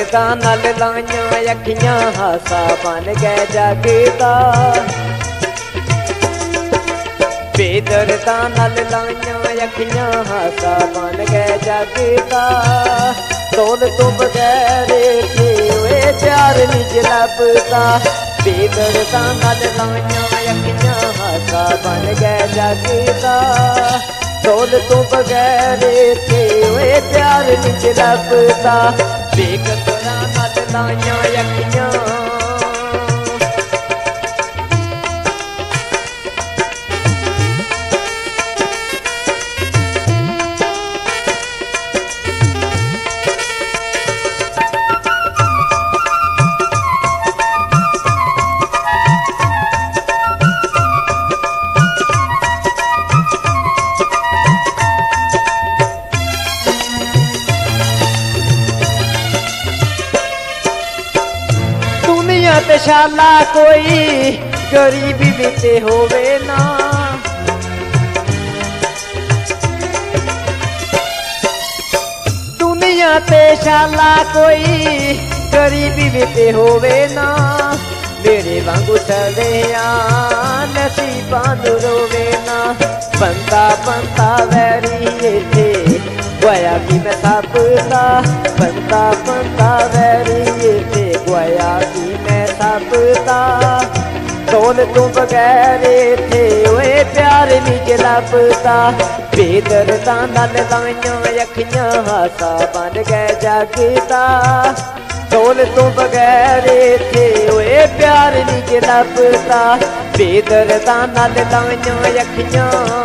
बेदर्दा नाल लाइयां अखियां हासा बन गए जगदा बेदर्दा नाल लाइयां अखियां हासा बन गए जगदा तोल तो बगैर ओए प्यार निज लभदा बेदर्दा नाल लाइयां अखियां हासा बन गए जगदा तोल तो बगैर ओए प्यार निज लभदा बेकदरा नाल लाइयां अखियां ते शाला कोई गरीबी बिते होवे ना दुनिया ते शाला कोई गरीबी बिते होवे ना मेरे वांगू सड़िया नसीबां नूं रोवे ना बंदा बंदा वैरी इत्थे गोया कि मैं सबदा बंदा बंदा वैरी इत्थे गोया कि मैं सबदा तोल तू बगैर इत्थे ओए प्यार निज लभदा बेदर्दा नाल लाइयां अखियां हासा बन गए जगदा तोल तू बगैर इत्थे ओए प्यार निज लभदा बेदर्दा नाल लाइयां अखियां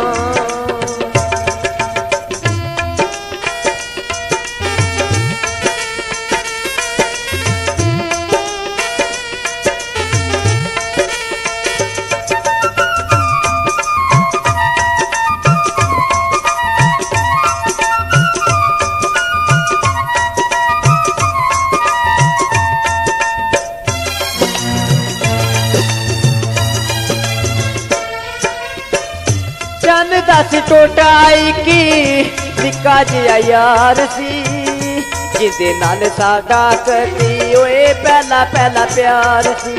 चन दस टोटाई की निक्का जिहा यार सी जिंदे नाल साडा कदी ओए पहला पहला प्यार सी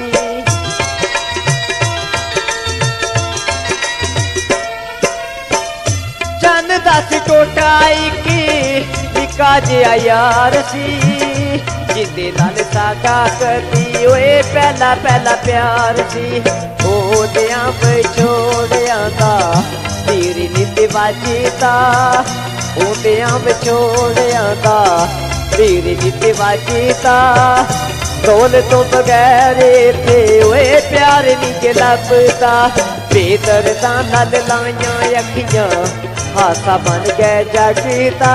चन दस टोटाई की निक्का जिहा यार सी जिंदे नाल साडा कदी ओए पहला पहला प्यार सी ओदियां विछोड़ियां दा तेरी नित वाजदा ओदियां विछोड़ियां दा तेरी नित वाजदा तोल तो बगैर इत्थे ओए प्यार निज लभदा बेदर्दा नाल लाइयां अखियां हासा बन गए जगदा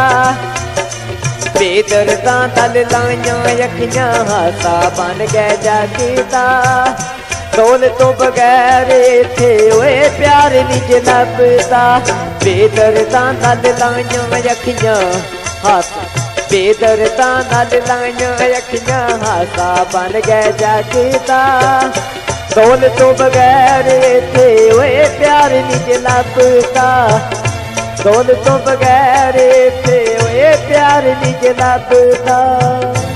बेदर्दा नाल लाइयां अखियां हासा बन गए जगदा तोल तो बगैर इत्थे ओए प्यार निज लभदा बेदर्दा नाल लाइयां अखियां हासा बेदर्दा नाल लाइयां अखियां हासा बन गए जगदा तोल तो बगैर इत्थे ओए प्यार निज लभदा तोल तो बगैर इत्थे ओए प्यार निज लभदा।